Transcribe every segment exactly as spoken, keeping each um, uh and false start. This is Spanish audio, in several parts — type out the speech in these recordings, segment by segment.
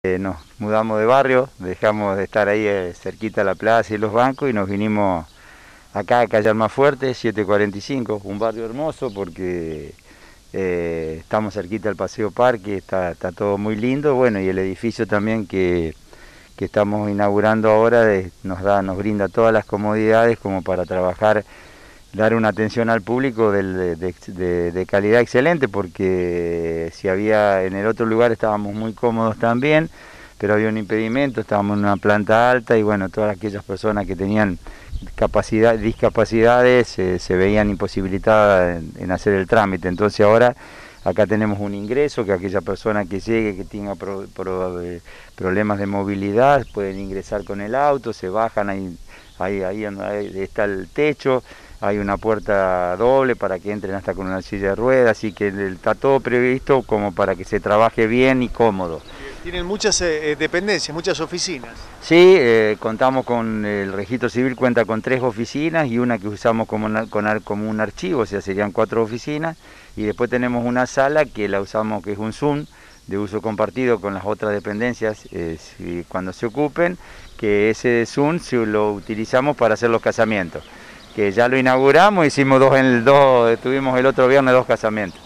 Nos mudamos de barrio, dejamos de estar ahí eh, cerquita de la plaza y los bancos y nos vinimos acá a Calle Almafuerte, siete cuarenta y cinco, un barrio hermoso porque eh, estamos cerquita del Paseo Parque, está, está todo muy lindo, bueno, y el edificio también que, que estamos inaugurando ahora de, nos, da, nos brinda todas las comodidades como para trabajar, dar una atención al público de, de, de, de calidad excelente, porque si había en el otro lugar estábamos muy cómodos también, pero había un impedimento, estábamos en una planta alta y bueno, todas aquellas personas que tenían capacidad, discapacidades eh, se veían imposibilitadas en, en hacer el trámite. Entonces ahora acá tenemos un ingreso que aquella persona que llegue, que tenga pro, pro, eh, problemas de movilidad, pueden ingresar con el auto, se bajan, ahí, ahí, ahí, ahí está el techo, hay una puerta doble para que entren hasta con una silla de ruedas, así que está todo previsto como para que se trabaje bien y cómodo. Tienen muchas eh, dependencias, muchas oficinas. Sí, eh, contamos con el registro civil, cuenta con tres oficinas y una que usamos como, una, con, como un archivo, o sea, serían cuatro oficinas, y después tenemos una sala que la usamos, que es un Zoom, de uso compartido con las otras dependencias eh, si, cuando se ocupen, que ese Zoom si lo utilizamos para hacer los casamientos, que ya lo inauguramos, hicimos dos, en el, dos, tuvimos el otro viernes dos casamientos.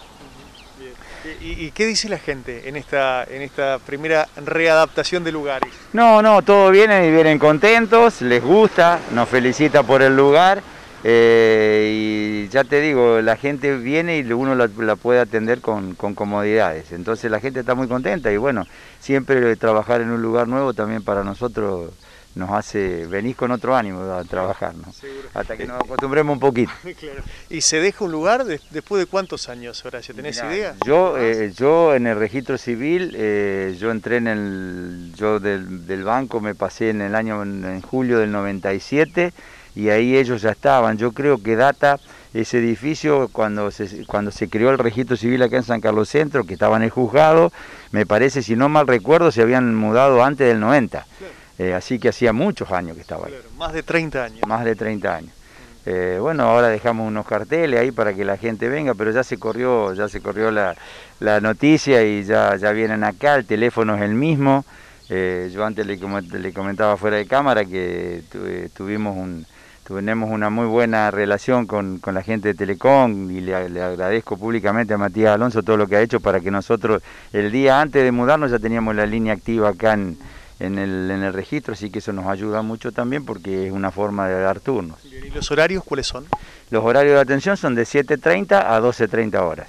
¿Y, ¿Y qué dice la gente en esta, en esta primera readaptación de lugares? No, no, todos vienen y vienen contentos, les gusta, nos felicita por el lugar eh, y ya te digo, la gente viene y uno la, la puede atender con, con comodidades, entonces la gente está muy contenta y bueno, siempre trabajar en un lugar nuevo también para nosotros nos hace, venís con otro ánimo a trabajar, ¿no? Hasta que nos acostumbremos un poquito. Claro. ¿Y se deja un lugar de, después de cuántos años, Horacio? ¿Tenés Mirá, idea? Yo, eh, yo en el registro civil, eh, yo entré en el, yo del, del banco me pasé en el año, en, en julio del noventa y siete y ahí ellos ya estaban. Yo creo que data ese edificio cuando se, cuando se creó el registro civil acá en San Carlos Centro, que estaba en el juzgado, me parece, si no mal recuerdo, se habían mudado antes del noventa. Claro. Eh, así que hacía muchos años que estaba ahí. Claro, más de treinta años. Más de treinta años. Eh, bueno, ahora dejamos unos carteles ahí para que la gente venga, pero ya se corrió, ya se corrió la, la noticia y ya, ya vienen acá, el teléfono es el mismo. Eh, yo antes le, le comentaba fuera de cámara que tu, eh, tuvimos un, tuvimos una muy buena relación con, con la gente de Telecom y le, le agradezco públicamente a Matías Alonso todo lo que ha hecho para que nosotros el día antes de mudarnos ya teníamos la línea activa acá en En el, en el registro, así que eso nos ayuda mucho también porque es una forma de dar turnos. ¿Y los horarios cuáles son? Los horarios de atención son de siete treinta a doce treinta horas.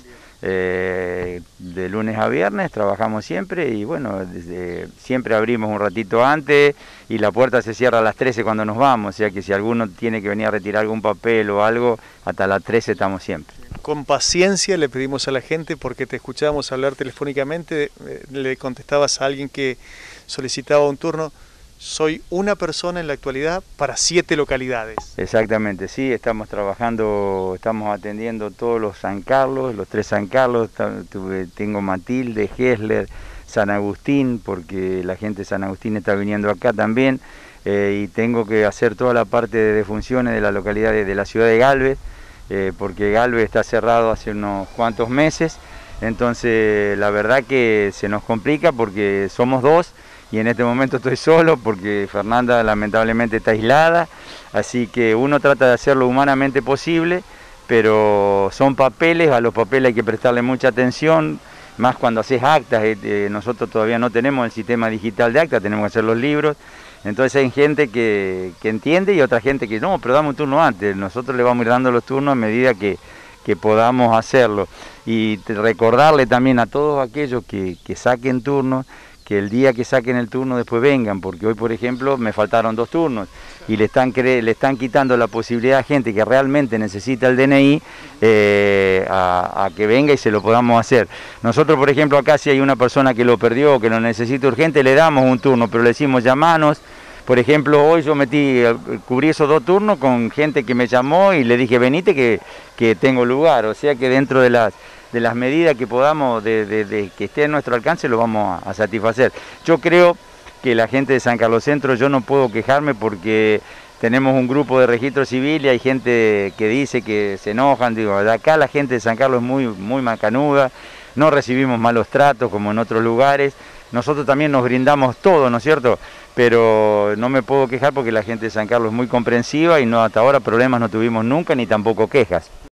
Eh, de lunes a viernes trabajamos siempre y bueno, desde, siempre abrimos un ratito antes y la puerta se cierra a las trece cuando nos vamos, o sea que si alguno tiene que venir a retirar algún papel o algo, hasta las trece estamos siempre. Con paciencia le pedimos a la gente, porque te escuchábamos hablar telefónicamente, eh, le contestabas a alguien que solicitaba un turno, soy una persona en la actualidad para siete localidades. Exactamente, sí, estamos trabajando, estamos atendiendo todos los San Carlos, los tres San Carlos, tengo Matilde, Gesler, San Agustín, porque la gente de San Agustín está viniendo acá también, eh, y tengo que hacer toda la parte de defunciones de la localidad de, de la ciudad de Galvez, eh, porque Galvez está cerrado hace unos cuantos meses, entonces la verdad que se nos complica porque somos dos, y en este momento estoy solo porque Fernanda lamentablemente está aislada, así que uno trata de hacer lo humanamente posible, pero son papeles, a los papeles hay que prestarle mucha atención, más cuando haces actas, eh, nosotros todavía no tenemos el sistema digital de actas, tenemos que hacer los libros, entonces hay gente que, que entiende y otra gente que no, pero dame un turno antes, nosotros le vamos a ir dando los turnos a medida que, que podamos hacerlo. Y recordarle también a todos aquellos que, que saquen turnos, que el día que saquen el turno después vengan, porque hoy por ejemplo me faltaron dos turnos y le están, le están quitando la posibilidad a gente que realmente necesita el D N I eh, a, a que venga y se lo podamos hacer. Nosotros por ejemplo acá si hay una persona que lo perdió, que lo necesita urgente, le damos un turno, pero le decimos llamanos. Por ejemplo, hoy yo metí, cubrí esos dos turnos con gente que me llamó y le dije venite que, que tengo lugar, o sea que dentro de las de las medidas que podamos, de, de, de que esté a nuestro alcance, lo vamos a, a satisfacer. Yo creo que la gente de San Carlos Centro, yo no puedo quejarme porque tenemos un grupo de registro civil y hay gente que dice que se enojan, digo, de acá la gente de San Carlos es muy, muy macanuda, no recibimos malos tratos como en otros lugares, nosotros también nos brindamos todo, ¿no es cierto? Pero no me puedo quejar porque la gente de San Carlos es muy comprensiva y no, hasta ahora problemas no tuvimos nunca ni tampoco quejas.